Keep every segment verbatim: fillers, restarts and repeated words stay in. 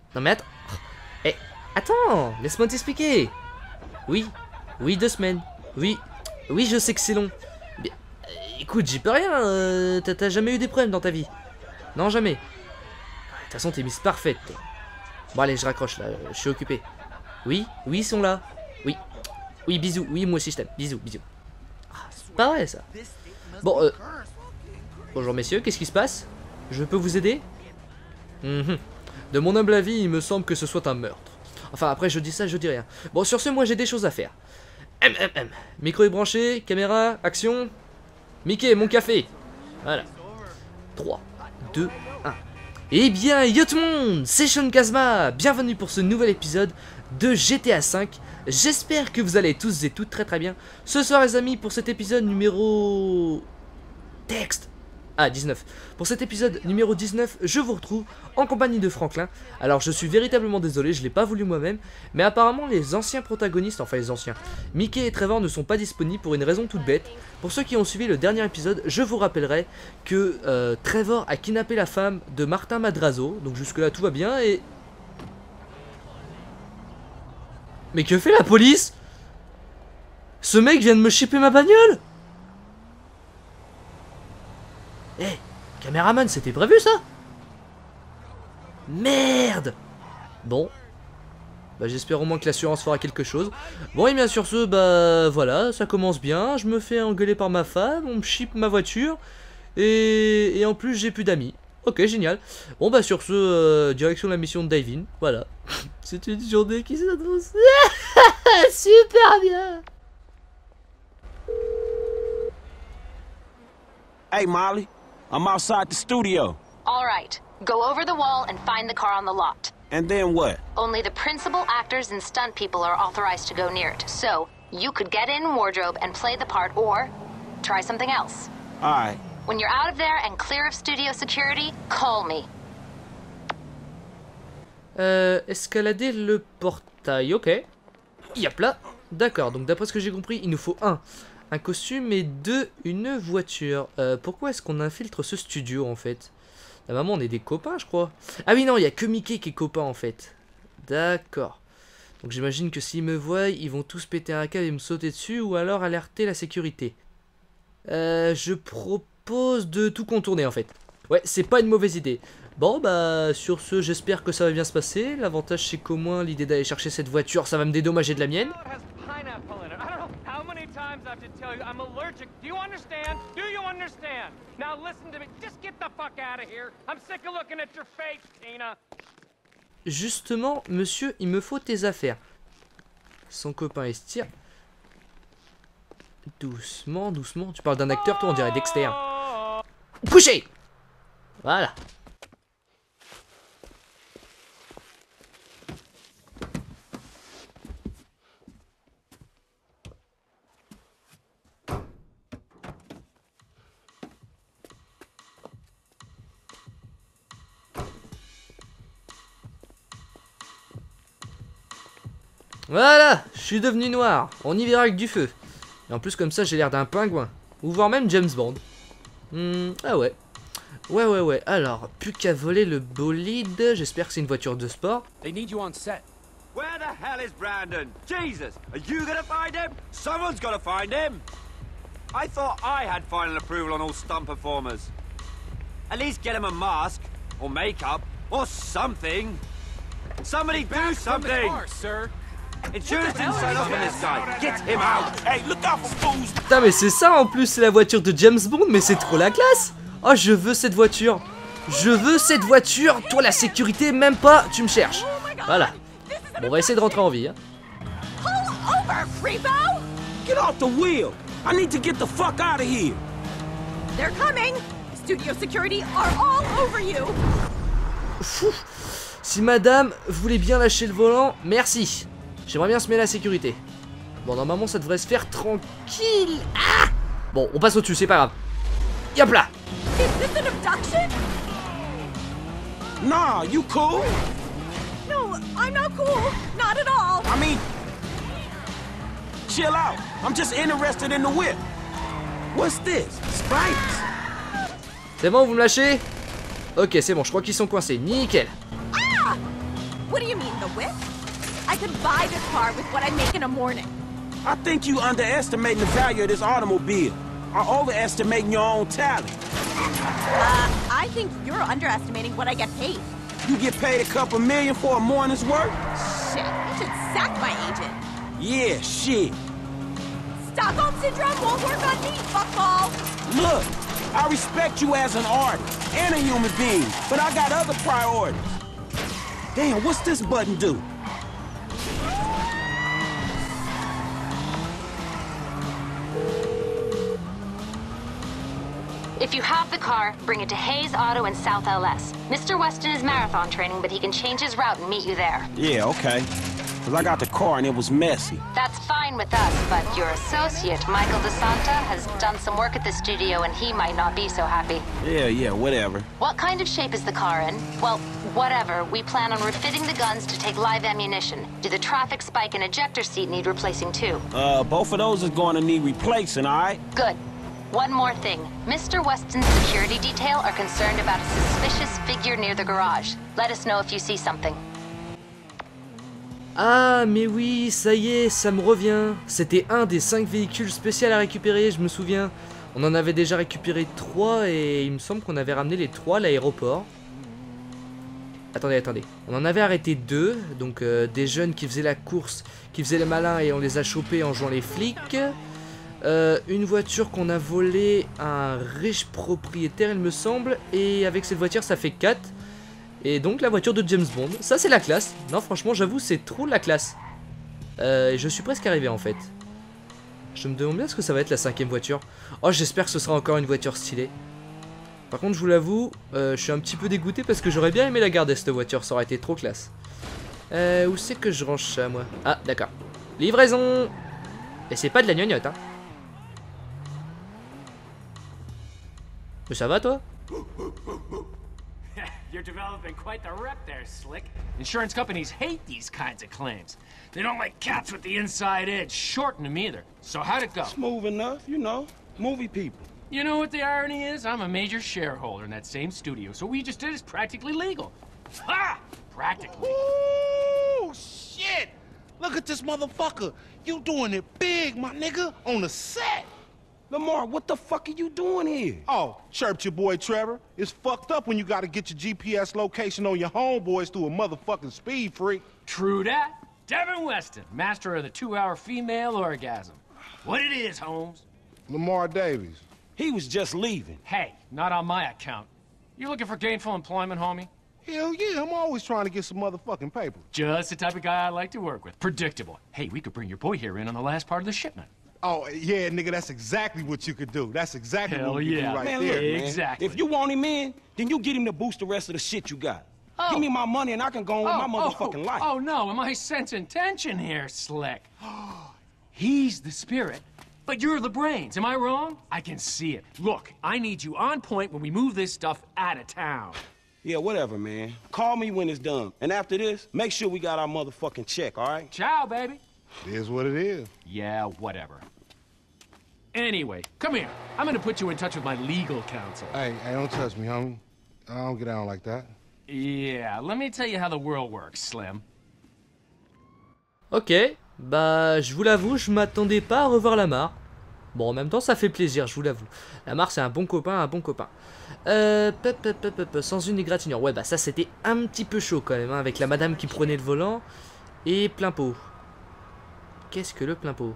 Non mais attends. Eh, attends, laisse-moi t'expliquer. Oui, oui, deux semaines. Oui, oui, je sais que c'est long. Mais, euh, écoute, j'y peux rien. Euh, T'as jamais eu des problèmes dans ta vie? Non, jamais. De toute façon, t'es mise parfaite. Toi. Bon, allez, je raccroche là. Je suis occupé. Oui, oui, ils sont là. Oui, oui, bisous. Oui, moi aussi je t'aime. Bisous, bisous. Ah, c'est pas vrai ça. Bon, euh... bonjour messieurs, qu'est-ce qui se passe? Je peux vous aider? Mmh. De mon humble avis, il me semble que ce soit un meurtre. Enfin, après, je dis ça, je dis rien. Bon, sur ce, moi, j'ai des choses à faire. Hum, hum, hum. Micro est branché, caméra, action. Mickey, mon café. Voilà. trois, deux, un. Eh bien, yo tout le monde, c'est Sean Kazma. Bienvenue pour ce nouvel épisode de G T A cinq. J'espère que vous allez tous et toutes très très bien. Ce soir, les amis, pour cet épisode numéro... Texte. Ah, dix-neuf. Pour cet épisode numéro dix-neuf, je vous retrouve en compagnie de Franklin. Alors, je suis véritablement désolé, je l'ai pas voulu moi-même. Mais apparemment, les anciens protagonistes, enfin les anciens, Mickey et Trevor ne sont pas disponibles pour une raison toute bête. Pour ceux qui ont suivi le dernier épisode, je vous rappellerai que euh, Trevor a kidnappé la femme de Martin Madrazo. Donc jusque là, tout va bien et... Mais que fait la police? Ce mec vient de me chipper ma bagnole. Eh, hey, caméraman, c'était prévu ça? Merde. Bon. Bah j'espère au moins que l'assurance fera quelque chose. Bon et bien sur ce, bah voilà, ça commence bien. Je me fais engueuler par ma femme, on me chippe ma voiture. Et, et en plus j'ai plus d'amis. Ok, génial. Bon bah sur ce, euh, direction la mission de Dive-In. Voilà. C'est une journée qui s'annonce. Super bien. Hey Molly, I'm outside the studio. All right, go over the wall and find the car on the lot. And then what? Only the principal actors and stunt people are authorized to go near it. So, you could get in wardrobe and play the part or try something else. All right. When you're out of there and clear of studio security, call me. Euh, escalader le portail, ok. Yep là. D'accord, donc d'après ce que j'ai compris, il nous faut un, un costume et deux, une voiture. Euh, pourquoi est-ce qu'on infiltre ce studio en fait? La maman, on est des copains, je crois. Ah oui, non, il n'y a que Mickey qui est copain en fait. D'accord. Donc j'imagine que s'ils me voient, ils vont tous péter un câble et me sauter dessus ou alors alerter la sécurité. Euh, je propose de tout contourner en fait. Ouais, c'est pas une mauvaise idée. Bon, bah, sur ce, j'espère que ça va bien se passer. L'avantage, c'est qu'au moins, l'idée d'aller chercher cette voiture, ça va me dédommager de la mienne. Justement, monsieur, il me faut tes affaires. Son copain estire. Doucement, doucement. Tu parles d'un acteur, toi, on dirait Dexter. Couché. Voilà. Voilà, je suis devenu noir. On y verra avec du feu. Et en plus comme ça j'ai l'air d'un pingouin. Ou voire même James Bond. Hmm, ah ouais. Ouais ouais ouais, alors, plus qu'à voler le bolide. J'espère que c'est une voiture de sport. They need you on set. Where the hell is Brandon? Jesus, are you gonna find him? Someone's gotta find him! I thought I had final approval on all stunt performers. At least get him a mask, or makeup, or something. Somebody do something! Car, sir. Insurance didn't sign off on this guy. Get him out! Hey, look out for fools! Putain mais c'est ça en plus, c'est la voiture de James Bond, mais c'est trop la classe. Oh je veux cette voiture. Je veux cette voiture. Toi la sécurité même pas, tu me cherches. Voilà. Bon on va essayer de rentrer en vie hein. Pull over, creepo! Get off the wheel! I need to get the fuck out of here! They're coming! Studio security are all over you! Fou. Si madame voulait bien lâcher le volant, merci. J'aimerais bien se mettre la sécurité. Bon, normalement, ça devrait se faire tranquille. Ah bon, on passe au-dessus, c'est pas grave. Yop là. Is this an abduction? Nah, you cool? No, I'm not cool. Not at all. I mean, chill out. I'm just interested in the whip. What's this? Spikes? C'est bon, vous me lâchez? Ok, c'est bon, je crois qu'ils sont coincés. Nickel. What do you mean, the whip? I could buy this car with what I make in a morning. I think you underestimating the value of this automobile. Or overestimating your own talent. Uh, I think you're underestimating what I get paid. You get paid a couple million for a morning's work? Shit, you should sack my agent. Yeah, shit. Stockholm Syndrome won't work on me, fuckball. Look, I respect you as an artist and a human being, but I got other priorities. Damn, what's this button do? If you have the car, bring it to Hayes Auto in South L S. Mister Weston is marathon training, but he can change his route and meet you there. Yeah, okay. Cause I got the car and it was messy. That's fine with us, but your associate, Michael DeSanta, has done some work at the studio and he might not be so happy. Yeah, yeah, whatever. What kind of shape is the car in? Well, whatever. We plan on refitting the guns to take live ammunition. Do the traffic spike and ejector seat need replacing too? Uh, both of those is going to need replacing, all right? Good. One more thing. Mister Weston's security detail are concerned about a suspicious figure near the garage. Let us know if you see something. Ah, mais oui, ça y est, ça me revient. C'était un des cinq véhicules spéciaux à récupérer, je me souviens. On en avait déjà récupéré trois et il me semble qu'on avait ramené les trois à l'aéroport. Attendez, attendez. On en avait arrêté deux, donc euh, des jeunes qui faisaient la course, qui faisaient les malins et on les a chopés en jouant les flics. Euh, une voiture qu'on a volée à un riche propriétaire, il me semble. Et avec cette voiture, ça fait quatre. Et donc la voiture de James Bond. Ça, c'est la classe. Non, franchement, j'avoue, c'est trop la classe. Euh, je suis presque arrivé, en fait. Je me demande bien ce que ça va être la cinquième voiture. Oh, j'espère que ce sera encore une voiture stylée. Par contre, je vous l'avoue, euh, je suis un petit peu dégoûté parce que j'aurais bien aimé la garder, cette voiture. Ça aurait été trop classe. Euh, où c'est que je range ça, moi? Ah, d'accord. Livraison. Et c'est pas de la gnognotte, hein. Mais ça va, toi? You're developing quite the rep there, Slick. Insurance companies hate these kinds of claims. They don't like cats with the inside edge, shorting them either. So how'd it go? Smooth enough, you know. Movie people. You know what the irony is? I'm a major shareholder in that same studio, so what we just did is practically legal. Ha! Practically. Ooh, shit! Look at this motherfucker. You doing it big, my nigga, on the set. Lamar, what the fuck are you doing here? Oh, chirped your boy Trevor. It's fucked up when you gotta get your G P S location on your homeboys through a motherfucking speed freak. True that. Devin Weston, master of the two-hour female orgasm. What it is, Holmes? Lamar Davies. He was just leaving. Hey, not on my account. You looking for gainful employment, homie? Hell yeah, I'm always trying to get some motherfucking paper. Just the type of guy I like to work with. Predictable. Hey, we could bring your boy here in on the last part of the shipment. Oh, yeah, nigga, that's exactly what you could do. That's exactly Hell what you yeah. do right Man, there. look, man. Exactly. If you want him in, then you get him to boost the rest of the shit you got. Oh. Give me my money and I can go on with my motherfucking oh, life. Oh, no, am I sensing tension here, Slick? He's the spirit, but you're the brains. Am I wrong? I can see it. Look, I need you on point when we move this stuff out of town. Yeah, whatever, man. Call me when it's done. And after this, make sure we got our motherfucking check, all right? Ciao, baby. It is what it is. Yeah, whatever. Anyway, come here. I'm gonna put you in touch with my legal counsel. Hey, hey, don't touch me, homie. I don't get down like that. Yeah, let me tell you how the world works, Slim. Ok, bah je vous l'avoue, je m'attendais pas à revoir Lamar. Bon, en même temps, ça fait plaisir, je vous l'avoue. Lamar, c'est un bon copain, un bon copain. Euh, pep, pep, pep, pep, sans une égratignure. Ouais, bah ça, c'était un petit peu chaud quand même, hein, avec la madame qui prenait le volant. Et plein pot. Qu'est-ce que le plein pot?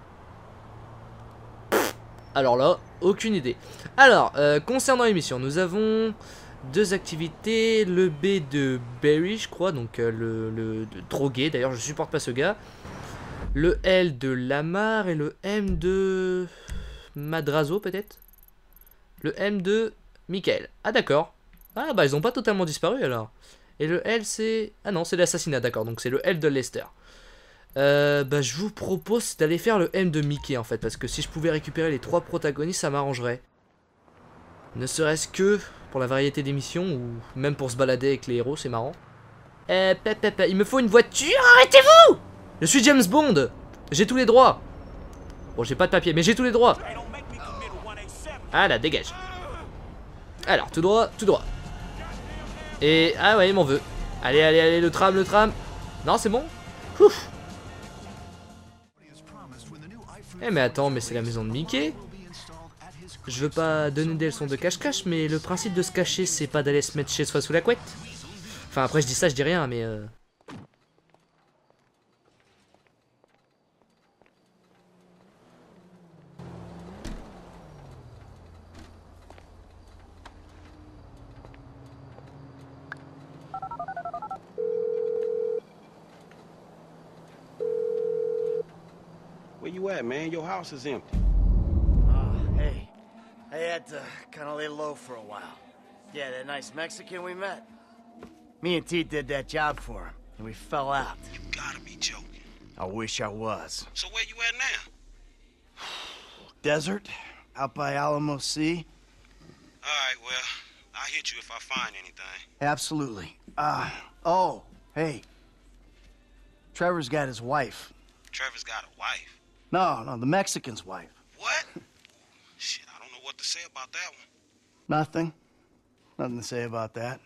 Alors là, aucune idée. Alors, euh, concernant l'émission, nous avons deux activités. Le B de Barry, je crois, donc euh, le, le, le drogué. D'ailleurs, je supporte pas ce gars. Le L de Lamar et le M de Madrazo, peut-être. Le M de Michael. Ah, d'accord. Ah, bah, ils ont pas totalement disparu, alors. Et le L, c'est... Ah non, c'est l'assassinat, d'accord. Donc, c'est le L de Lester. Euh, bah, je vous propose d'aller faire le M de Mickey, en fait. Parce que si je pouvais récupérer les trois protagonistes, ça m'arrangerait. Ne serait-ce que pour la variété des missions, ou même pour se balader avec les héros, c'est marrant. Euh, pep, pep, pep. Il me faut une voiture, arrêtez-vous! Je suis James Bond. J'ai tous les droits. Bon, j'ai pas de papier, mais j'ai tous les droits. Ah là, dégage. Alors, tout droit, tout droit. Et... Ah ouais, il m'en veut. Allez, allez, allez, le tram, le tram. Non, c'est bon? Ouf. Eh mais attends, mais c'est la maison de Mickey. Je veux pas donner des leçons de cache-cache, mais le principe de se cacher, c'est pas d'aller se mettre chez soi sous la couette. Enfin, après je dis ça, je dis rien, mais... Euh... Where you at, man? Your house is empty. Oh, hey. I had to kind of lay low for a while. Yeah, that nice Mexican we met. Me and T did that job for him, and we fell out. You gotta be joking. I wish I was. So where you at now? Desert, out by Alamo Sea. All right, well, I'll hit you if I find anything. Absolutely. Uh, oh, hey. Trevor's got his wife. Trevor's got a wife. No, no, the Mexican's wife. What? Shit, I don't know what to say about that one. Nothing. Nothing to say about that.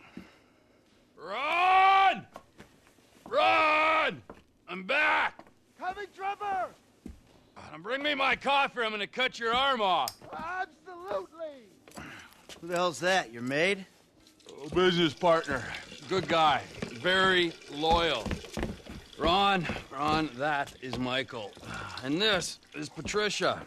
Run! Run! I'm back! Coming, Trevor! Uh, bring me my coffee, I'm gonna cut your arm off. Absolutely! Who the hell's that, your maid? Oh, business partner. Good guy. Very loyal. Ron, Ron, that is Michael. And this is Patricia.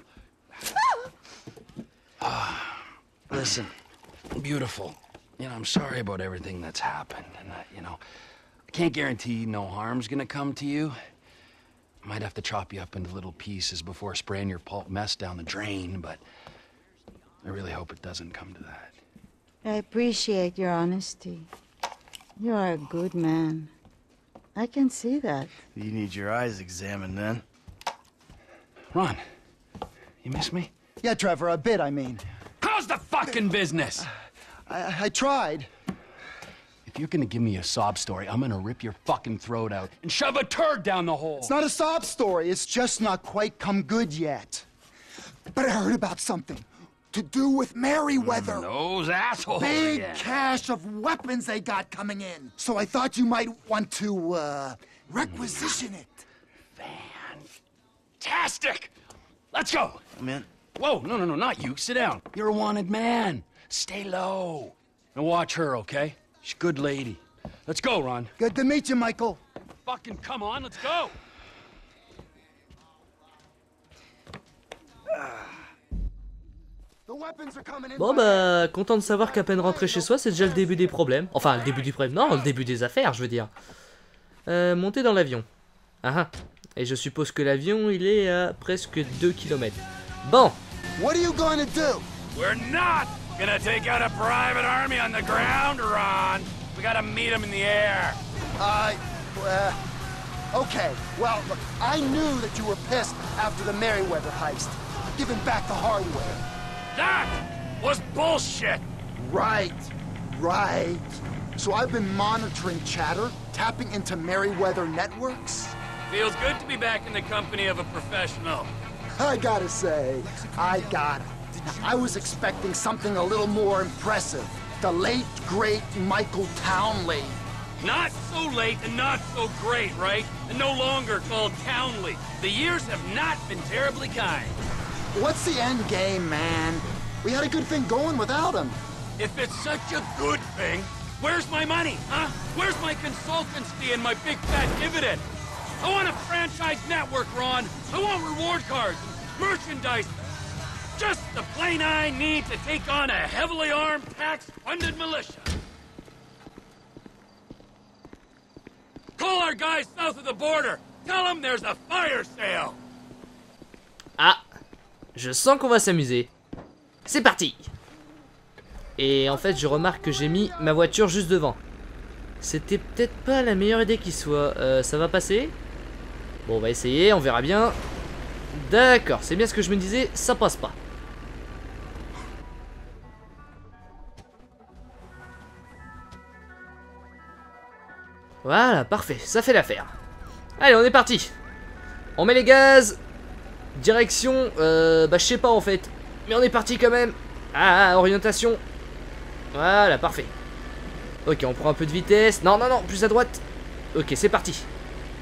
Ah, listen, beautiful. You know, I'm sorry about everything that's happened. And, uh, you know, I can't guarantee no harm's gonna come to you. I might have to chop you up into little pieces before spraying your pulp mess down the drain, but I really hope it doesn't come to that. I appreciate your honesty. You are a good man. I can see that. You need your eyes examined then. Ron, you miss me? Yeah, Trevor, a bit, I mean. How's the fucking business? I, I tried. If you're gonna give me a sob story, I'm gonna rip your fucking throat out and shove a turd down the hole. It's not a sob story. It's just not quite come good yet. But I heard about something to do with Merryweather. Mm, those assholes Big again. cache of weapons they got coming in. So I thought you might want to, uh, requisition it. Fantastic! Let's go! I'm in. Whoa, no, no, no, not you. Sit down. You're a wanted man. Stay low. And watch her, okay? She's a good lady. Let's go, Ron. Good to meet you, Michael. Fucking come on, let's go! Bon bah, content de savoir qu'à peine rentré chez soi, c'est déjà le début des problèmes. Enfin, le début du problème, non, le début des affaires, je veux dire. Euh, monter dans l'avion. Ah ah. Et je suppose que l'avion, il est à presque deux kilomètres. Bon. What are you going to do? We're not gonna take out a private army on the ground, Ron. We gotta meet them in the air. Uh, uh, okay. Well, look, I knew that you were pissed after the Merryweather heist. Giving back the hardware. That was bullshit! Right, right. So I've been monitoring chatter, tapping into Merryweather networks. Feels good to be back in the company of a professional. I gotta say, I gotta. I was expecting something a little more impressive. The late, great Michael Townley. Not so late and not so great, right? And no longer called Townley. The years have not been terribly kind. What's the end game, man? We had a good thing going without him. If it's such a good thing, where's my money, huh? Where's my consultants fee and my big fat dividend? I want a franchise network, Ron. I want reward cards, merchandise. Just the plane I need to take on a heavily armed, tax-funded militia. Call our guys south of the border. Tell them there's a fire sale. Ah, je sens qu'on va s'amuser. C'est parti. Et en fait, je remarque que j'ai mis ma voiture juste devant. C'était peut-être pas la meilleure idée qui soit. Euh, ça va passer? Bon, on va essayer, on verra bien. D'accord, c'est bien ce que je me disais, ça passe pas. Voilà, parfait, ça fait l'affaire. Allez, on est parti. On met les gaz. Direction, euh, bah je sais pas en fait. Mais on est parti quand même. Ah, orientation. Voilà, parfait. Ok, on prend un peu de vitesse. Non, non, non, plus à droite. Ok, c'est parti.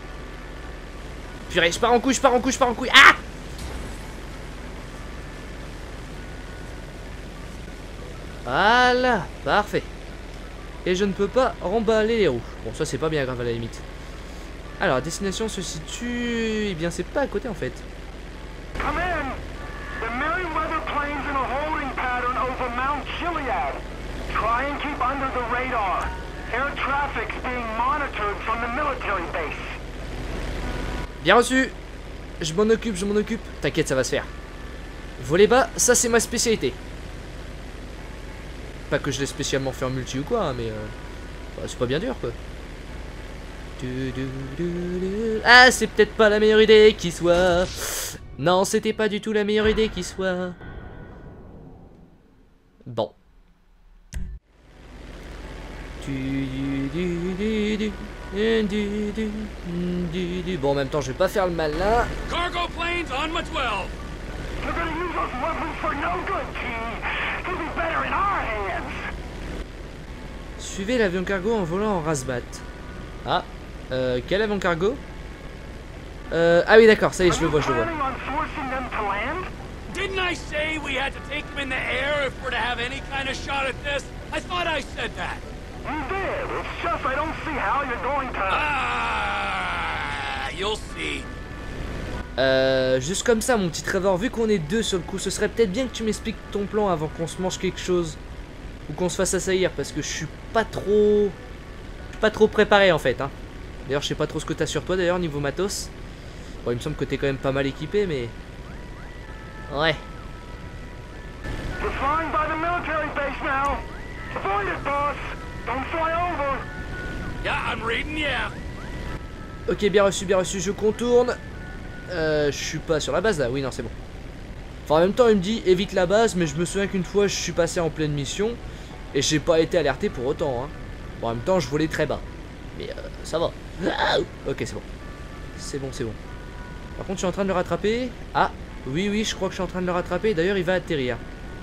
Purée, je pars en couille, je pars en couille, je pars en couille. Ah! Voilà, parfait. Et je ne peux pas remballer les roues. Bon, ça c'est pas bien grave à la limite. Alors, la destination se situe... Eh bien, c'est pas à côté en fait. Come in. The Merryweather plane's in a holding pattern over Mount Chiliad. Try and keep under the radar. Air traffic's being monitored from the military base. Bien reçu. Je m'en occupe, je m'en occupe. T'inquiète, ça va se faire. Voler bas, ça c'est ma spécialité. Pas que je l'ai spécialement fait en multi ou quoi, hein, mais euh, bah, c'est pas bien dur quoi. Ah, c'est peut-être pas la meilleure idée qui soit. Non, c'était pas du tout la meilleure idée qui soit. Bon. Bon, en même temps, je vais pas faire le malin. Cargo planes on my twelve. You're gonna use those weapons for no good, T. He'll be better in our hands. Suivez l'avion cargo en volant en rasbat. Ah, euh, quel avion cargo? Euh, ah oui d'accord, ça y est, je le vois, je le vois. Didn't I say we had to take them in the air if we're to have any kind of shot at this? I thought I said that. You did. It's just I don't see how you're going to. Ah, you'll see. Euh, juste comme ça, mon petit Trevor, vu qu'on est deux sur le coup, ce serait peut-être bien que tu m'expliques ton plan avant qu'on se mange quelque chose. Ou qu'on se fasse assaillir, parce que je suis pas trop... Je suis pas trop préparé en fait, hein. D'ailleurs, je sais pas trop ce que t'as sur toi, d'ailleurs, niveau matos. Bon, il me semble que t'es quand même pas mal équipé, mais... Ouais. We're flying by the military base now. Avoid it, boss. Don't fly over. Yeah, I'm reading, yeah. Ok, bien reçu, bien reçu, je contourne. Euh, je suis pas sur la base là, oui non c'est bon. Enfin en même temps il me dit évite la base, mais je me souviens qu'une fois je suis passé en pleine mission et j'ai pas été alerté pour autant hein. Bon, en même temps je volais très bas, mais euh, ça va. Ok c'est bon. C'est bon, c'est bon. Par contre je suis en train de le rattraper. Ah oui oui je crois que je suis en train de le rattraper, d'ailleurs il va atterrir.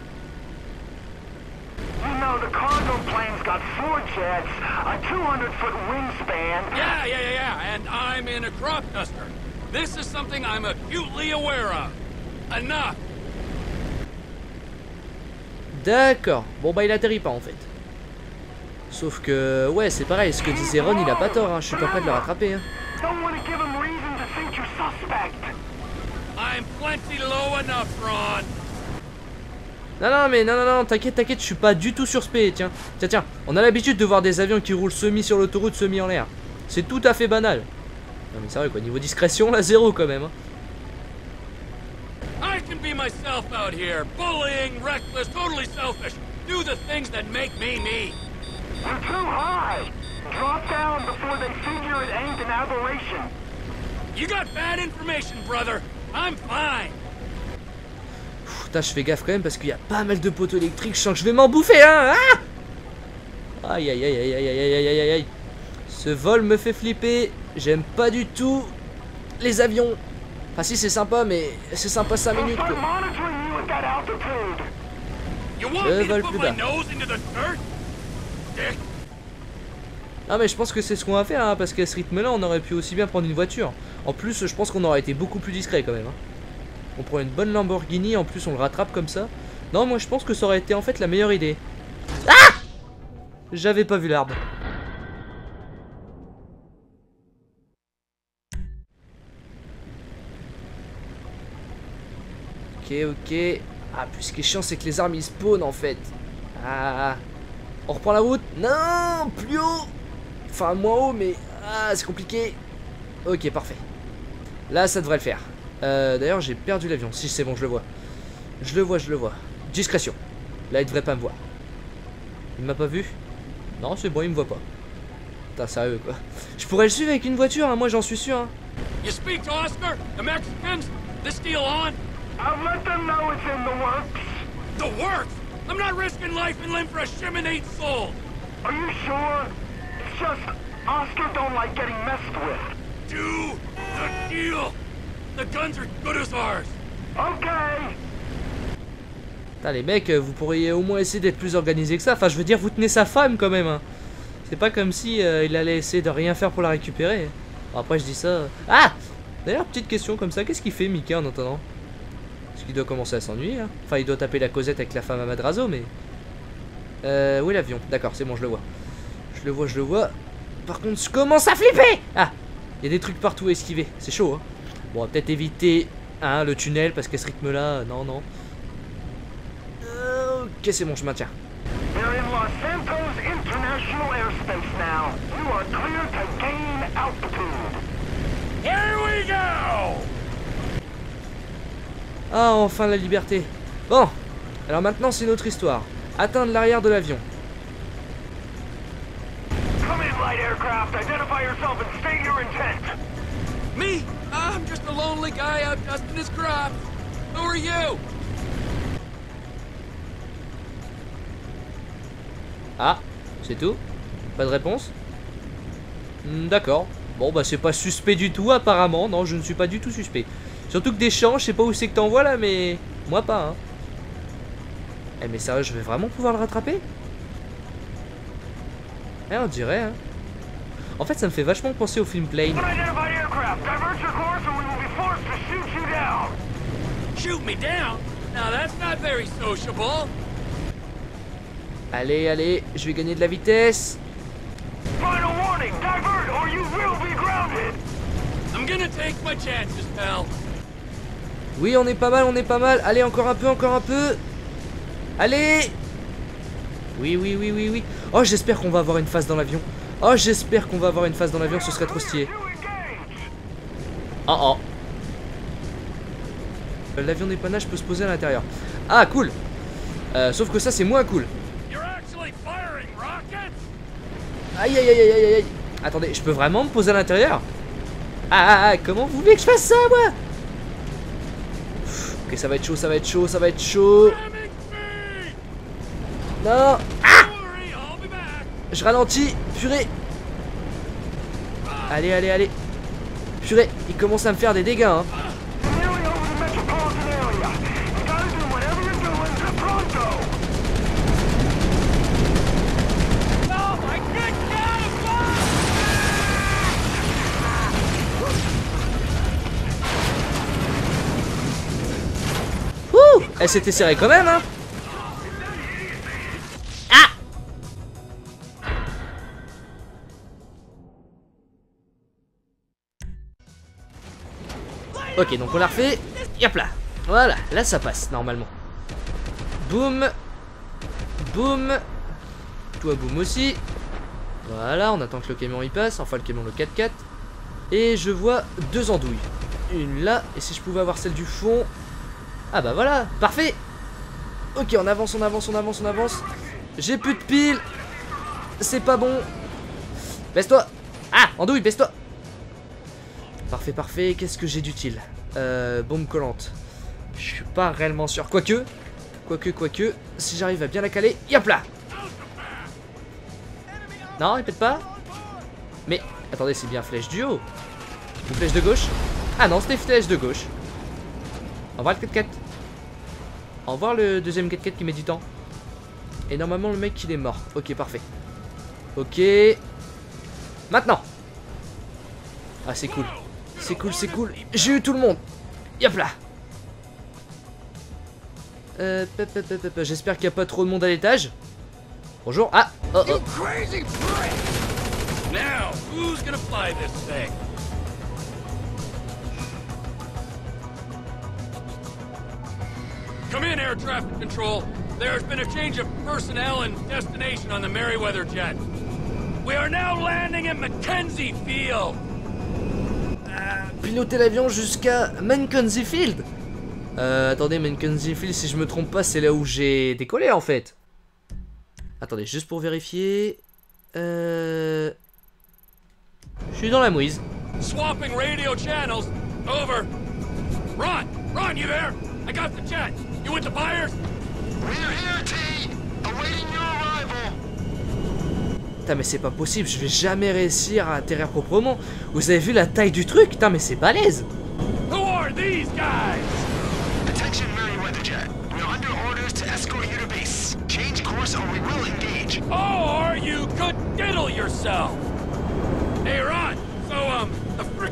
You know the cargo plane's got four jets, a two hundred foot wingspan. Yeah, yeah, yeah, yeah, and I'm in a crop duster. This is something I'm acutely aware of. Enough. D'accord. Bon bah il atterrit pas en fait. Sauf que ouais c'est pareil, ce que disait Ron il a pas tort hein. Je suis pas prêt de le rattraper hein. Don't want to give him reason to think you're suspect. I'm plenty low enough, Ron. Non non mais non non non t'inquiète t'inquiète je suis pas du tout surspé. Tiens tiens tiens on a l'habitude de voir des avions qui roulent semi sur l'autoroute semi en l'air. C'est tout à fait banal. Non mais sérieux quoi, niveau discrétion là zéro quand même hein. I can be myself out here, bullying, reckless, totally selfish. Do the things that make me me. You're too high. Drop down before they figure it ain't an aberration. You got bad information, brother. I'm fine. Putain je fais gaffe quand même parce qu'il y a pas mal de poteaux électriques, je sens que je vais m'en bouffer hein. Ah aïe aïe aïe aïe aïe aïe aïe aïe aïe. Ce vol me fait flipper. J'aime pas du tout les avions. Enfin si c'est sympa mais c'est sympa cinq minutes quoi. Je vole plus bas. Ah mais je pense que c'est ce qu'on va faire hein, parce qu'à ce rythme là on aurait pu aussi bien prendre une voiture. En plus je pense qu'on aurait été beaucoup plus discret quand même hein. On prend une bonne Lamborghini, en plus on le rattrape comme ça. Non moi je pense que ça aurait été en fait la meilleure idée. Ah! J'avais pas vu l'arbre. Ok, ok. Ah, plus ce qui est chiant, c'est que les armes ils spawnent en fait. Ah. On reprend la route. Non, plus haut. Enfin, moins haut, mais. Ah, c'est compliqué. Ok, parfait. Là, ça devrait le faire. Euh, D'ailleurs, j'ai perdu l'avion. Si, c'est bon, je le vois. Je le vois, je le vois. Discrétion. Là, il devrait pas me voir. Il m'a pas vu? Non, c'est bon, il me voit pas. Putain, sérieux quoi. Je pourrais le suivre avec une voiture, hein, moi j'en suis sûr. Hein. You speak to Oscar? The Mexicans? This deal on? I'll let them know it's in the works. The works? I'm not risking life and limb for a Shimonade soul. Are you sure? It's just Oscar don't like getting messed with. Do the deal. The guns are good as ours. Okay. Putain, les mecs, vous pourriez au moins essayer d'être plus organisé que ça. Enfin, je veux dire, vous tenez sa femme quand même. Hein. C'est pas comme si euh, il allait essayer de rien faire pour la récupérer. Bon, après, je dis ça. Ah! D'ailleurs, petite question comme ça, qu'est-ce qu'il fait Mickey en entendant? Parce qu'il doit commencer à s'ennuyer, hein. Enfin, il doit taper la causette avec la femme à Madrazo, mais... Euh, où est l'avion? D'accord, c'est bon, je le vois. Je le vois, je le vois. Par contre, je commence à flipper. Ah, il y a des trucs partout à esquiver, c'est chaud, hein. Bon, on va peut-être éviter hein, le tunnel, parce qu'à ce rythme-là, non, non. Euh, ok, c'est bon, je maintiens. We're in Los Santos International Airspace now. You are clear to gain altitude. Here we go! Ah, enfin la liberté. Bon, alors maintenant c'est une autre histoire. Atteindre l'arrière de l'avion. Come in, light aircraft. Identify yourself and state your intent. Me? I'm just a lonely guy out dusting his crop. Who are you? Ah, c'est tout? Pas de réponse? hmm, D'accord. Bon bah c'est pas suspect du tout apparemment. Non, je ne suis pas du tout suspect. Surtout que des champs, je sais pas où c'est que t'envoies là, mais... Moi pas, hein. Eh mais sérieux, je vais vraiment pouvoir le rattraper? Eh, on dirait, hein. En fait, ça me fait vachement penser au film Plane. Shoot me down? Now that's not very sociable. Allez, allez, je vais gagner de la vitesse. Final warning, divert or you will be grounded. I'm gonna take my chances, pal. Oui, on est pas mal, on est pas mal. Allez, encore un peu, encore un peu. Allez. Oui, oui, oui, oui, oui. Oh, j'espère qu'on va avoir une phase dans l'avion. Oh, j'espère qu'on va avoir une phase dans l'avion, ce serait trop stylé. Oh, oh. L'avion dépannage peut se poser à l'intérieur. Ah, cool. Euh, sauf que ça, c'est moins cool. Aïe, aïe, aïe, aïe, aïe, aïe. Attendez, je peux vraiment me poser à l'intérieur? Ah, ah, ah, comment vous voulez que je fasse ça, moi? Ok, ça va être chaud, ça va être chaud, ça va être chaud. Non. Ah! Je ralentis, purée. Allez, allez, allez. Purée, il commence à me faire des dégâts, hein. Ouh, elle s'était serrée quand même, hein. Ah! Ok, donc on l'a refait. Yop là. Voilà, là ça passe normalement. Boum. Boum. Toi boum aussi. Voilà, on attend que le camion y passe. Enfin le camion, le quatre quatre. Et je vois deux andouilles. Une là, et si je pouvais avoir celle du fond. Ah bah voilà, parfait. Ok, on avance, on avance, on avance, on avance. J'ai plus de piles. C'est pas bon. Baisse-toi. Ah, andouille, baisse-toi. Parfait, parfait. Qu'est-ce que j'ai d'utile? Euh, bombe collante. Je suis pas réellement sûr. Quoique, quoique, quoique, si j'arrive à bien la caler. Yop là. Non, il pète pas. Mais, attendez, c'est bien flèche du haut. Une flèche de gauche. Ah non, c'était flèche de gauche. Au revoir le quatre quatre. Au revoir le deuxième quatre quatre qui met du temps. Et normalement le mec il est mort. Ok, parfait. Ok. Maintenant. Ah c'est cool. C'est cool, c'est cool. J'ai eu tout le monde. Yop là. Euh, J'espère qu'il n'y a pas trop de monde à l'étage. Bonjour. Ah oh, oh. Now, who's gonna fly this thing? Come in, air traffic control. There's been a change of personnel and destination on the Merryweather jet. We are now landing at Mackenzie Field. Euh, piloter l'avion jusqu'à Mackenzie Field. Euh, attendez, Mackenzie Field, si je me trompe pas, c'est là où j'ai décollé en fait. Attendez, juste pour vérifier. Euh... Je suis dans la mouise. Swapping radio channels. Over. Ron, Ron, you there? I got the jet. You with the buyers? We're here, T. Awaiting your arrival. Putain, mais c'est pas possible, je vais jamais réussir à atterrir proprement. Vous avez vu la taille du truc? Putain, mais c'est balèze. Who are these guys? Attention, Merryweather jet. We're under orders to escort you to base. Change course or we will engage. Oh, or you could diddle yourself. Hey, Ron. So, um, the frick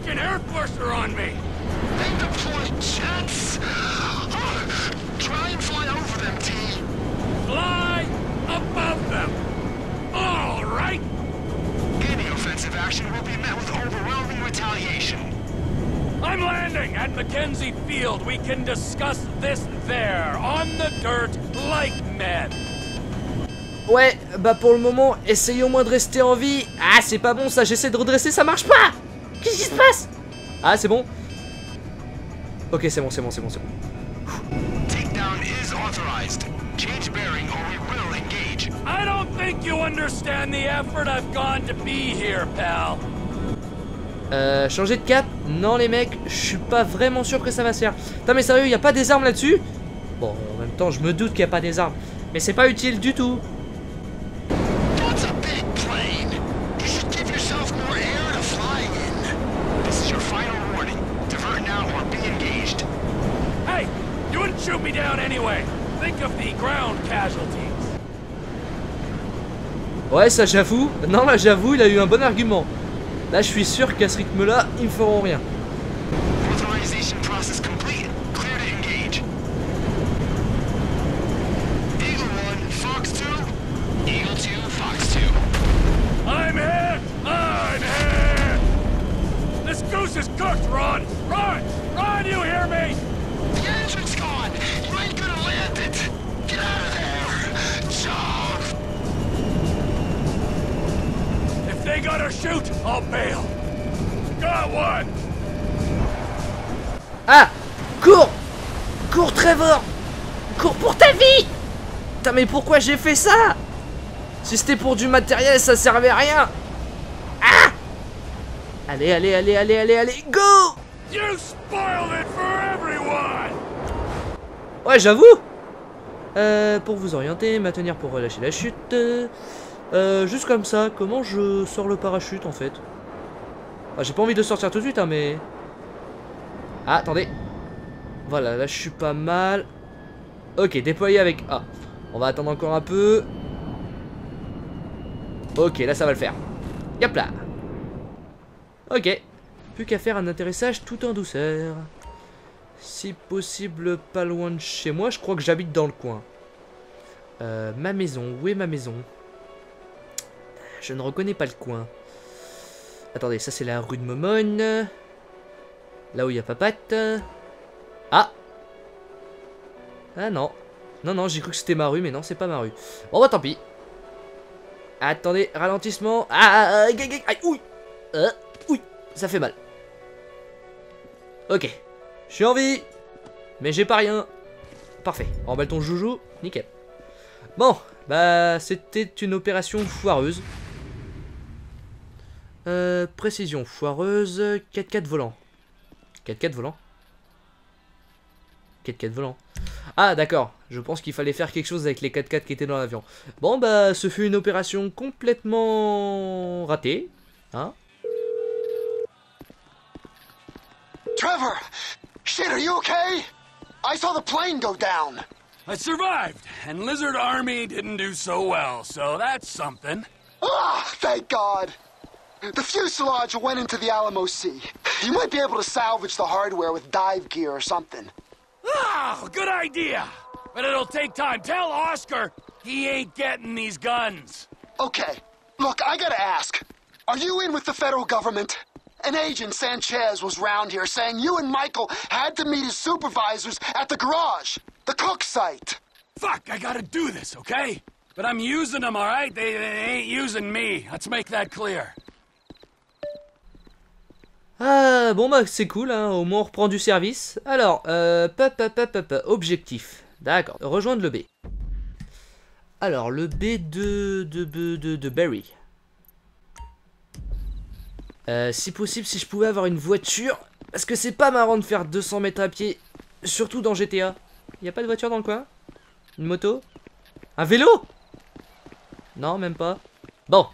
fucking air forcer on me! They deploy jets? Oh, try and fly over them, T. Fly above them! All right! Any offensive action will be met with overwhelming retaliation. I'm landing at Mackenzie Field. We can discuss this there, on the dirt, like men. Ouais, bah pour le moment, essayez au moins de rester en vie. Ah, c'est pas bon ça, j'essaie de redresser, ça marche pas. Qu'est-ce qui se passe? Ah, c'est bon. Ok, c'est bon, c'est bon, c'est bon, c'est bon. Takedown is authorized. Change bearing or we will engage. I don't think you understand the effort I've gone to be here, pal. Euh, changer de cap? Non les mecs, je suis pas vraiment sûr que ça va se faire. Putain mais sérieux, y a pas des armes là-dessus? Bon, en même temps, je me doute qu'il y a pas des armes. Mais c'est pas utile du tout. That's a big plane. You should give yourself more air to fly in. This is your final warning. Divert now or be engaged. Hey, you wouldn't shoot me down anyway. Think of the ground casualties. Ouais, ça j'avoue. Non, là j'avoue, il a eu un bon argument. Là, je suis sûr qu'à ce rythme-là, ils me feront rien. Authorization process complete. Clear to engage. Eagle one, Fox two. Eagle two, Fox two. I'm hit! I'm hit! This goose is cooked, Ron! Ron! Ron, you hear me? The engine's gone. You ain't gonna land it. Get out of there. Jump. If they gotta shoot, I'll bail. Got one! Ah! Cours! Cours, Trevor! Cours pour ta vie! Putain, mais pourquoi j'ai fait ça? Si c'était pour du matériel, ça servait à rien! Ah! Allez, allez, allez, allez, allez, allez, go! You spoiled it for everyone! Ouais, j'avoue! Euh, pour vous orienter, maintenir pour relâcher la chute. Euh, juste comme ça, comment je sors le parachute en fait? Ah, j'ai pas envie de sortir tout de suite, hein, mais... Ah, attendez. Voilà, là je suis pas mal. Ok, déployer avec A. On va attendre encore un peu. Ok, là ça va le faire. Yop là. Ok. Plus qu'à faire un atterrissage tout en douceur. Si possible, pas loin de chez moi. Je crois que j'habite dans le coin. Euh, ma maison. Où est ma maison? Je ne reconnais pas le coin. Attendez, ça c'est la rue de Momone. Là où il y a Papate. Ah! Ah non. Non, non, j'ai cru que c'était ma rue, mais non, c'est pas ma rue. Bon, bah tant pis. Attendez, ralentissement. Ah! Aïe, aïe, ouïe! Euh, ouïe! Ça fait mal. Ok. Je suis en vie. Mais j'ai pas rien. Parfait. Remballe ton joujou. Nickel. Bon, bah c'était une opération foireuse. Euh, précision foireuse. quatre quatre volant. quatre quatre volant. quatre quatre volant. Ah d'accord, je pense qu'il fallait faire quelque chose avec les quatre quatre qui étaient dans l'avion. Bon bah ce fut une opération complètement ratée. Hein? Trevor! Shit, are you okay? I saw the plane go down. I survived, and Lizard Army didn't do so well, so that's something. Ah, thank God. The fuselage went into the Alamo Sea. You might be able to salvage the hardware with dive gear or something. Ah, good idea. But it'll take time. Tell Oscar he ain't getting these guns. Okay. Look, I gotta ask. Are you in with the federal government? An agent, Sanchez, was round here saying you and Michael had to meet his supervisors at the garage. The Cook site. Fuck, I gotta do this, okay? But I'm using them, alright? They, they ain't using me. Let's make that clear. Ah, bon bah c'est cool, hein, au moins on reprend du service. Alors, euh, pop, pop, pop, pop, objectif. D'accord, rejoindre le B. Alors, le B de, de, de, de, de Barry. Euh, si possible, si je pouvais avoir une voiture. Parce que c'est pas marrant de faire deux cents mètres à pied. Surtout dans G T A. Y a pas de voiture dans le coin? Une moto? Un vélo? Non, même pas. Bon.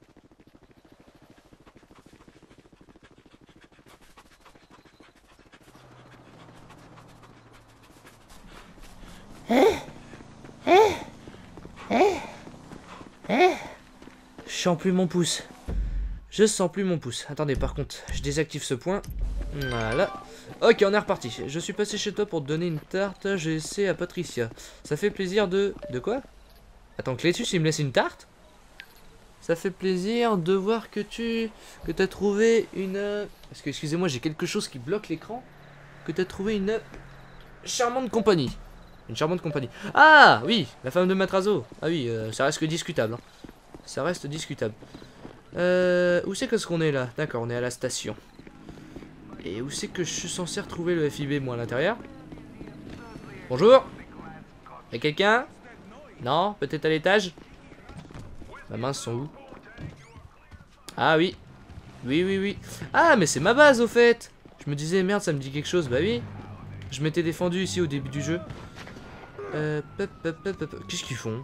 Eh? Eh? Eh? Eh? Je sens plus mon pouce. Je sens plus mon pouce. Attendez, par contre, je désactive ce point. Voilà. Ok, on est reparti. Je suis passé chez toi pour te donner une tarte. J'ai laissé à Patricia. Ça fait plaisir de... De quoi? Attends, Clétus, il me laisse une tarte? Ça fait plaisir de voir que tu... Que t'as trouvé une... Parce que, excusez-moi, j'ai quelque chose qui bloque l'écran. Que t'as trouvé une... Charmante compagnie. Une charmante compagnie. Ah, oui, la femme de Matrazo. Ah oui, euh, ça reste que discutable. Hein. Ça reste discutable. Euh, où c'est que ce qu'on est là? D'accord, on est à la station. Et où c'est que je suis censé retrouver le F I B, moi, à l'intérieur? Bonjour. Y'a quelqu'un? Non? Peut-être à l'étage? Ma main sont où? Ah oui. Oui, oui, oui. Ah, mais c'est ma base, au fait. Je me disais, merde, ça me dit quelque chose. Bah oui. Je m'étais défendu ici au début du jeu. Euh... Qu'est-ce qu'ils font?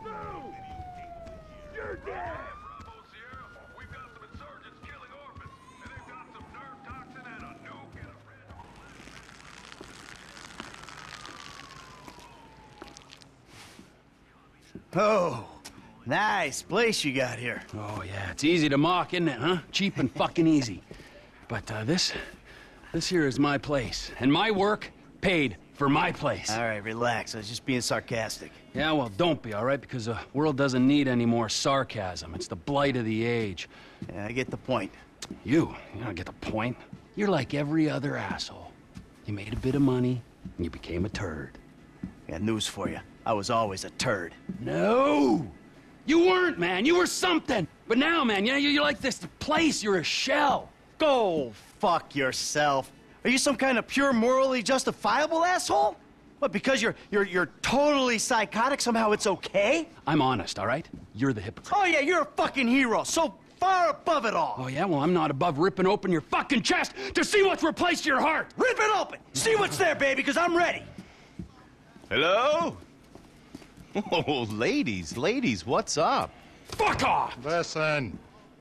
Oh, nice place you got here. Oh, yeah, it's easy to mock, isn't it, huh? Cheap and fucking easy. But, uh, this... This here is my place. And my work paid for my place. All right, relax. I was just being sarcastic. Yeah, well, don't be, all right? Because the world doesn't need any more sarcasm. It's the blight of the age. Yeah, I get the point. You? You don't get the point. You're like every other asshole. You made a bit of money, and you became a turd. I got news for you. I was always a turd. No! You weren't, man. You were something. But now, man, you know, you're like this place. You're a shell. Go fuck yourself. Are you some kind of pure morally justifiable asshole? What, because you're you're you're totally psychotic, somehow it's okay? I'm honest, all right? You're the hypocrite. Oh yeah, you're a fucking hero, so far above it all. Oh yeah, well I'm not above ripping open your fucking chest to see what's replaced your heart. Rip it open. See what's there, baby, because I'm ready. Hello? Oh, ladies, ladies, what's up? Fuck off! Listen.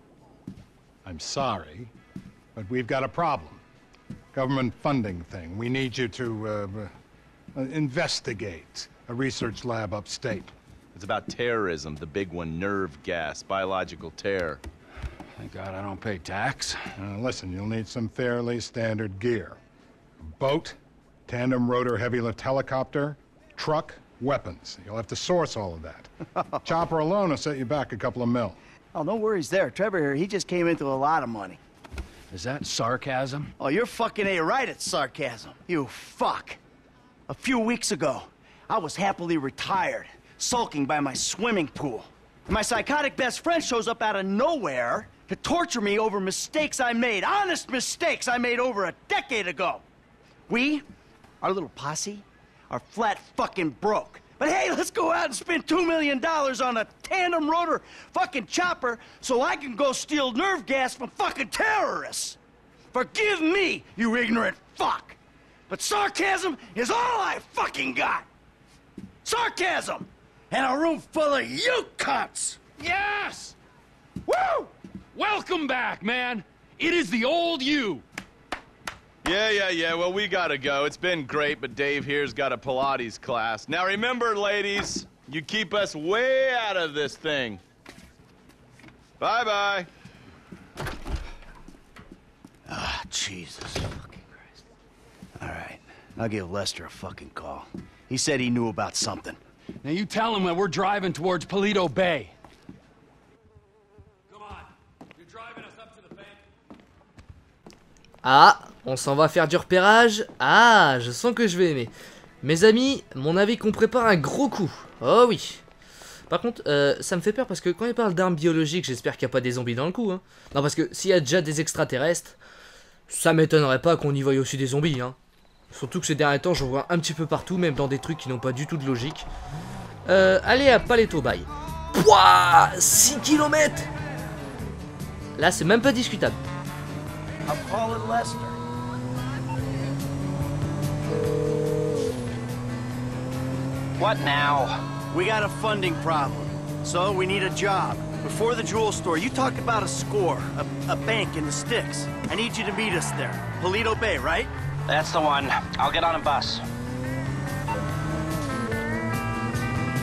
I'm sorry, but we've got a problem. Government funding thing. We need you to, uh, uh, investigate a research lab upstate. It's about terrorism, the big one, nerve gas, biological terror. Thank God I don't pay tax. Uh, listen, you'll need some fairly standard gear. A boat, tandem rotor heavy lift helicopter, truck, weapons. You'll have to source all of that. Chopper alone will set you back a couple of mil. Oh, no worries there. Trevor here, he just came into a lot of money. Is that sarcasm? Oh, you're fucking A right at sarcasm. You fuck. A few weeks ago, I was happily retired, sulking by my swimming pool. And my psychotic best friend shows up out of nowhere to torture me over mistakes I made, honest mistakes I made over a decade ago. We, our little posse, are flat fucking broke. But hey, let's go out and spend two million dollars on a tandem rotor fucking chopper so I can go steal nerve gas from fucking terrorists. Forgive me, you ignorant fuck. But sarcasm is all I fucking got. Sarcasm! And a room full of you cunts! Yes! Woo! Welcome back, man. It is the old you. Yeah, yeah, yeah, well, we gotta go. It's been great, but Dave here's got a Pilates class. Now remember, ladies, you keep us way out of this thing. Bye-bye. Ah, Jesus fucking Christ. All right, I'll give Lester a fucking call. He said he knew about something. Now you tell him that we're driving towards Paleto Bay. Come on, you're driving us up to the bank. Ah, on s'en va faire du repérage. Ah, je sens que je vais aimer. Mes amis, mon avis qu'on prépare un gros coup. Oh oui. Par contre, euh, ça me fait peur parce que quand il parle d'armes biologiques, j'espère qu'il n'y a pas des zombies dans le coup. Hein. Non, parce que s'il y a déjà des extraterrestres, ça m'étonnerait pas qu'on y voie aussi des zombies. Hein. Surtout que ces derniers temps, j'en vois un petit peu partout, même dans des trucs qui n'ont pas du tout de logique. Euh, allez à Paleto Bay. Pouah, six kilomètres. Là, c'est même pas discutable. I'll call it Lester. What now? We got a funding problem, so we need a job. Before the jewel store, you talked about a score, a, a bank in the sticks. I need you to meet us there. Paleto Bay, right? That's the one. I'll get on a bus.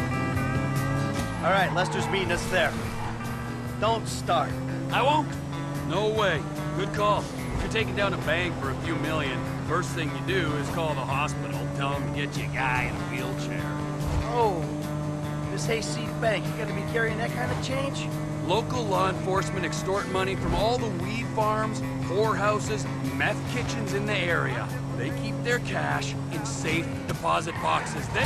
All right, Lester's meeting us there. Don't start. I won't. No way. Good call. If you're taking down a bank for a few million, first thing you do is call the hospital, tell them to get you a guy in a wheelchair. Oh, this hayseed bank, you gotta be carrying that kind of change? Local law enforcement extort money from all the weed farms, whorehouses, meth kitchens in the area. They keep their cash in safe deposit boxes. Then,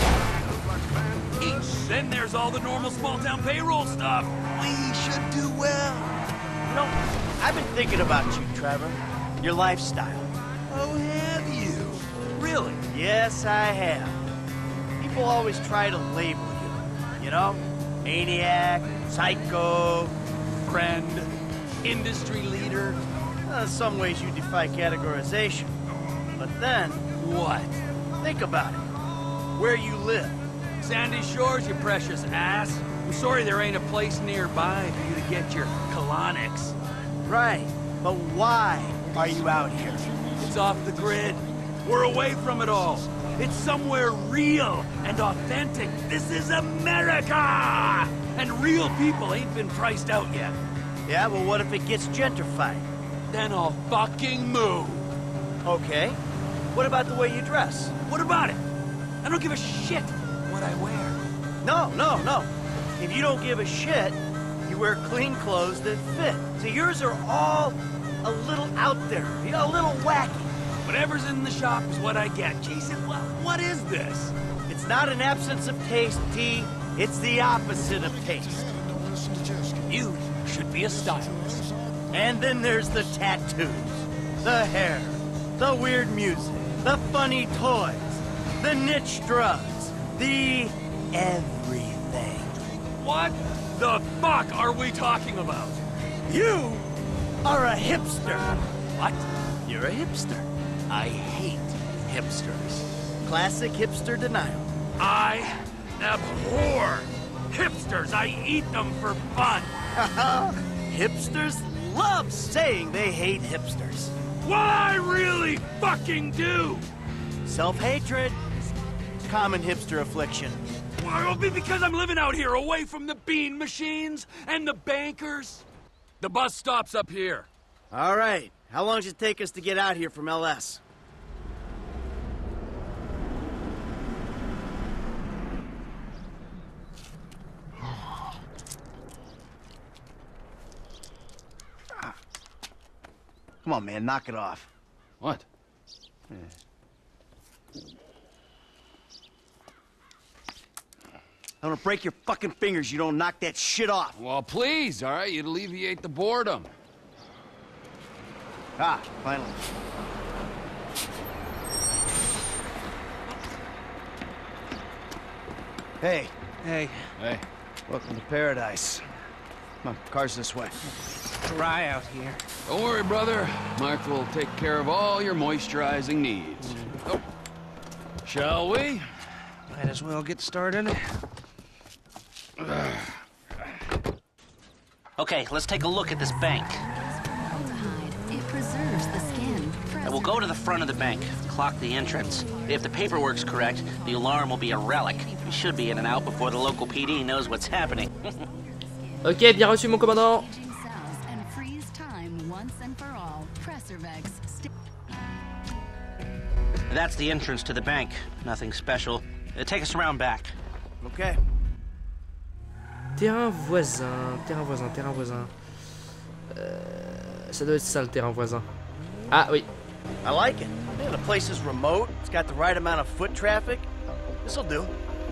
then there's all the normal small-town payroll stuff. We should do well. You know, I've been thinking about you, Trevor. Your lifestyle. Oh, have you? Really? Yes, I have. People always try to label you. You know? Maniac, psycho, friend, industry leader. Uh, in some ways you defy categorization. But then... What? Think about it. Where you live. Sandy Shores, you precious ass. I'm sorry there ain't a place nearby for you to get your colonics. Right. But why are you out here? It's off the grid. We're away from it all. It's somewhere real and authentic. This is America! And real people ain't been priced out yet. Yeah, well, what if it gets gentrified? Then I'll fucking move. Okay. What about the way you dress? What about it? I don't give a shit what I wear. No, no, no. If you don't give a shit, you wear clean clothes that fit. So yours are all a little out there, you know, a little wacky. Whatever's in the shop is what I get. Jason, what, what is this? It's not an absence of taste, T. It's the opposite of taste. You should be a stylist. And then there's the tattoos, the hair, the weird music, the funny toys, the niche drugs, the everything. What the fuck are we talking about? You are a hipster. What? You're a hipster. I hate hipsters. Classic hipster denial. I abhor hipsters. I eat them for fun. Hipsters love saying they hate hipsters. What I really fucking do. Self-hatred. Common hipster affliction. Well, it'll be because I'm living out here away from the bean machines and the bankers. The bus stops up here. All right. How long does it take us to get out here from L S? Come on, man, knock it off. What? Yeah. I'm gonna break your fucking fingers. You don't knock that shit off. Well, please, all right? You'd alleviate the boredom. Ah, finally. Hey. Hey. Hey. Welcome to paradise. Come on, car's this way. Dry out here. Don't worry, brother. Mark will take care of all your moisturizing needs. Oh. Shall we? Might as well get started. Okay, let's take a look at this bank. It preserves the skin. And we'll go to the front of the bank, clock the entrance. If the paperwork's correct, the alarm will be a relic. We should be in and out before the local P D knows what's happening. Ok, bien reçu mon commandant. That's the entrance to the bank. Nothing special. Uh, take us around back. Okay. Terrain voisin, terrain voisin, terrain voisin. Euh, ça doit être ça le terrain voisin. Ah oui. I like it. Man, the place is remote. It's got the right amount of foot traffic. This'll do.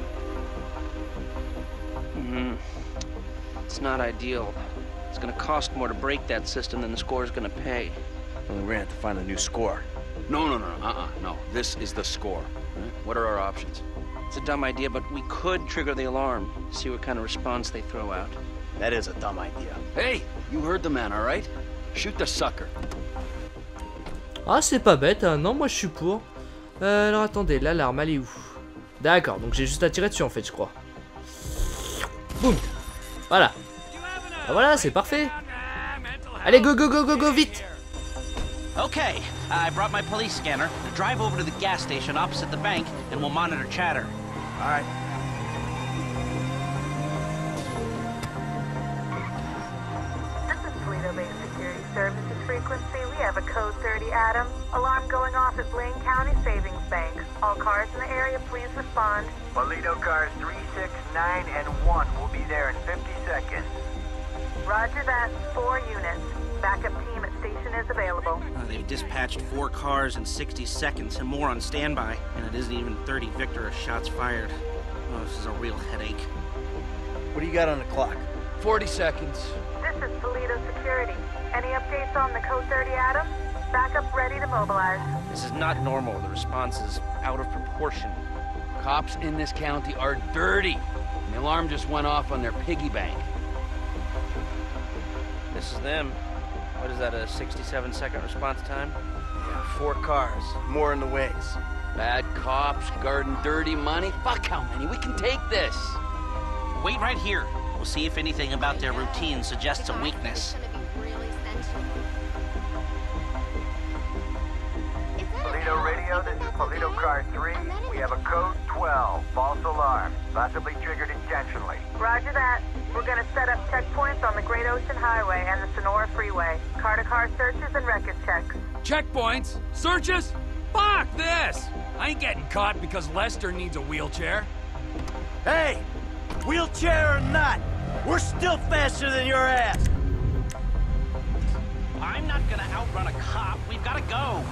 Mm-hmm. It's not ideal. It's gonna cost more to break that system than the score's gonna pay. Well, we're gonna have to find a new score. No, no, no, uh-uh, no. This is the score. Right? What are our options? It's a dumb idea, but we could trigger the alarm. See what kind of response they throw out. That is a dumb idea. Hey, you heard the man, all right? Shoot the sucker. Ah, c'est pas bête, hein. Non, moi je suis pour. Euh, alors attendez, l'alarme, elle est où? D'accord, donc j'ai juste à tirer dessus en fait, je crois. Boum. Voilà. Ah, voilà, c'est parfait. Allez, go, go, go, go, go, vite. Okay, I brought my police scanner. Drive over to the gas station opposite the bank, and we'll monitor chatter. All right. This is Toledo Bay Security Services. cars in the area, please respond. Toledo cars three, six, nine, and one will be there in fifty seconds. Roger that. Four units. Backup team at station is available. Uh, they've dispatched four cars in sixty seconds and more on standby, and it isn't even thirty Victor shots fired. Oh, this is a real headache. What do you got on the clock? forty seconds. This is Toledo Security. Any updates on the Code thirty Adam? Backup ready to mobilize. This is not normal. The response is out of proportion. Cops in this county are dirty. And the alarm just went off on their piggy bank. This is them. What is that, a sixty-seven second response time? Yeah, four cars. More in the wings. Bad cops, guarding dirty money. Fuck how many? We can take this. Wait right here. We'll see if anything about their routine suggests a weakness. Toledo radio, this is Toledo car three. We have a code twelve, false alarm, possibly triggered intentionally. Roger that. We're gonna set up checkpoints on the Great Ocean Highway and the Sonora Freeway. Car-to-car searches and record checks. Checkpoints? Searches? Fuck this! I ain't getting caught because Lester needs a wheelchair. Hey! Wheelchair or not, we're still faster than your ass! I'm not gonna outrun a cop. We've gotta go.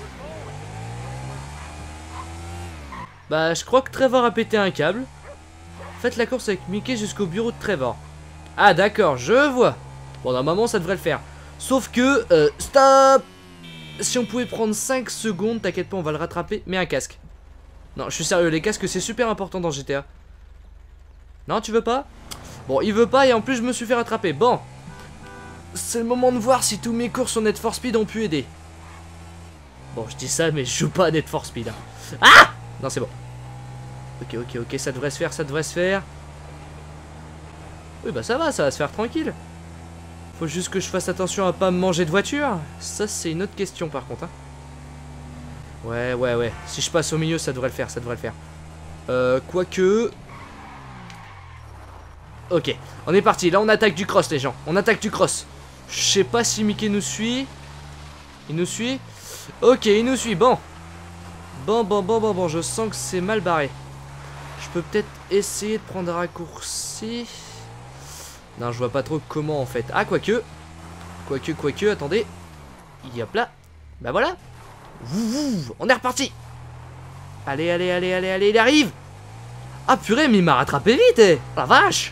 Bah, je crois que Trevor a pété un câble. Faites la course avec Mickey jusqu'au bureau de Trevor. Ah, d'accord, je vois. Bon, normalement, ça devrait le faire. Sauf que... Euh, stop! Si on pouvait prendre cinq secondes, t'inquiète pas, on va le rattraper. Mets un casque. Non, je suis sérieux, les casques, c'est super important dans G T A. Non, tu veux pas? Bon, il veut pas et en plus, je me suis fait rattraper. Bon. C'est le moment de voir si tous mes courses sur Need for Speed ont pu aider. Bon, je dis ça, mais je joue pas à Need for Speed. Hein. Ah! Non, c'est bon. Ok, ok, ok, ça devrait se faire, ça devrait se faire. Oui, bah ça va, ça va se faire tranquille. Faut juste que je fasse attention à pas me manger de voiture. Ça, c'est une autre question, par contre. Hein. Ouais, ouais, ouais. Si je passe au milieu, ça devrait le faire, ça devrait le faire. Euh, quoique... Ok, on est parti. Là, on attaque du cross, les gens. On attaque du cross. Je sais pas si Mickey nous suit. Il nous suit? Ok, il nous suit, bon. Bon, bon, bon, bon, bon, je sens que c'est mal barré. Je peux peut-être essayer de prendre un raccourci. Non, je vois pas trop comment en fait. Ah, quoique. Quoique, quoique, attendez. Hop là. Bah voilà. Wouh, on est reparti. Allez, allez, allez, allez, allez, il arrive. Ah purée, mais il m'a rattrapé vite, eh. La vache.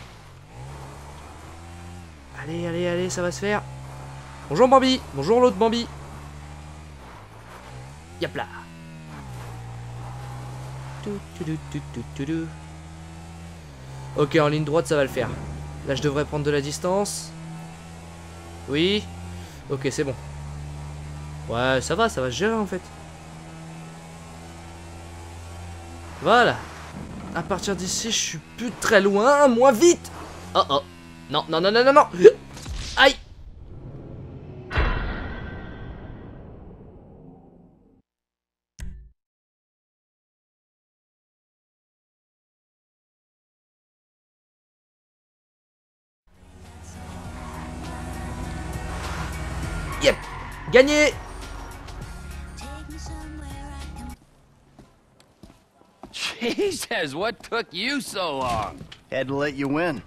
Allez, allez, allez, ça va se faire. Bonjour Bambi. Bonjour l'autre Bambi. Yop là. Ok, en ligne droite, ça va le faire. Là, je devrais prendre de la distance. Oui. Ok, c'est bon. Ouais, ça va, ça va se gérer en fait. Voilà. À partir d'ici, je suis plus très loin. Moins vite. Oh oh. Non, non, non, non, non, non. Aïe. Yep. Gagné. Jesus, what took you so long? Had to let you win.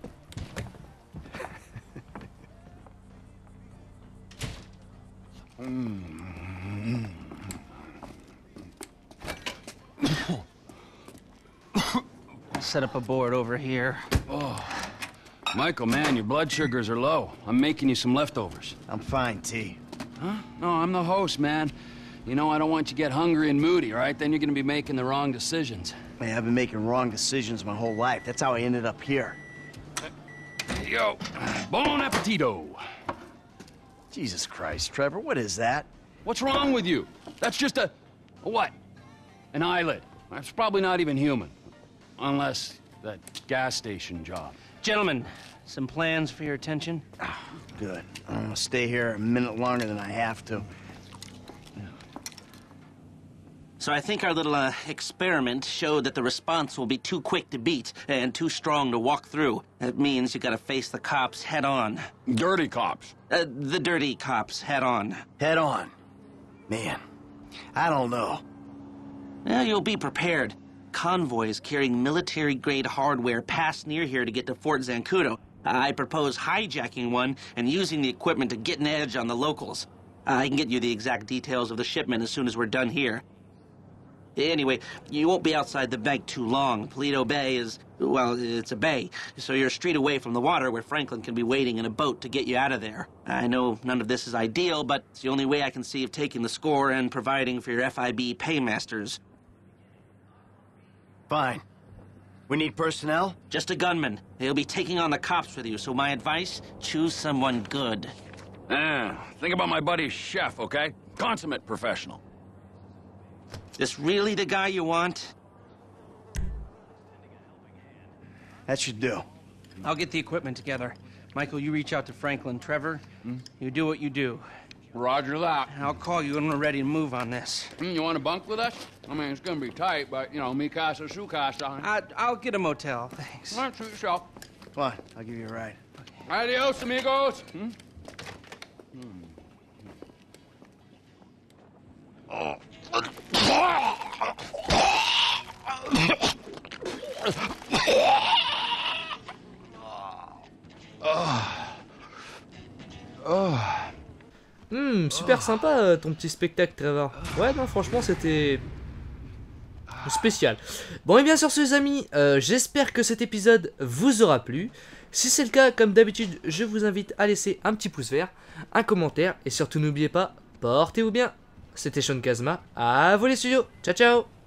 Set up a board over here. Oh. Michael, man, your blood sugars are low. I'm making you some leftovers. I'm fine, T. Huh? No, I'm the host, man. You know, I don't want you to get hungry and moody, right? Then you're gonna be making the wrong decisions. Man, I've been making wrong decisions my whole life. That's how I ended up here. There you go. Bon appetito. Jesus Christ, Trevor, what is that? What's wrong with you? That's just a... a what? An eyelid. That's probably not even human. Unless that gas station job. Gentlemen, some plans for your attention? Oh, good. I'm gonna stay here a minute longer than I have to. So I think our little uh, experiment showed that the response will be too quick to beat and too strong to walk through. That means you gotta face the cops head on. Dirty cops? Uh, the dirty cops head on. Head on? Man, I don't know. Well, you'll be prepared. Convoys carrying military-grade hardware pass near here to get to Fort Zancudo. I propose hijacking one and using the equipment to get an edge on the locals. I can get you the exact details of the shipment as soon as we're done here. Anyway, you won't be outside the bank too long. Paleto Bay is, well, it's a bay, so you're a street away from the water where Franklin can be waiting in a boat to get you out of there. I know none of this is ideal, but it's the only way I can see of taking the score and providing for your F I B paymasters. Fine. We need personnel? Just a gunman. They'll be taking on the cops with you, so my advice, choose someone good. Ah, think about my buddy Chef, okay? Consummate professional. This really the guy you want? That should do. I'll get the equipment together. Michael, you reach out to Franklin. Trevor, hmm? you do what you do. Roger that. I'll call you when we're ready to move on this. Mm, you want to bunk with us? I mean, it's gonna be tight, but, you know, mi casa, su casa. I, I'll get a motel, thanks. All right, suit yourself. Come on, I'll give you a ride. Okay. Adios, amigos. Hmm? Hmm. Oh. Hmm, super sympa euh, ton petit spectacle, Trevor. Ouais, non, franchement, c'était spécial. Bon, et bien sûr, les amis, euh, j'espère que cet épisode vous aura plu. Si c'est le cas, comme d'habitude, je vous invite à laisser un petit pouce vert, un commentaire, et surtout n'oubliez pas, portez-vous bien. C'était Sean Kazma, à vous les studios, ciao ciao.